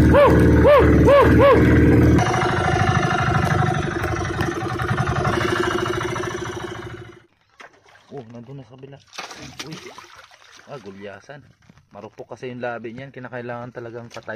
Oh, nandun na sa kabila. Uy. Gulyasan. Marupok kasi yung labi niyan. Kinakailangan talagang patay.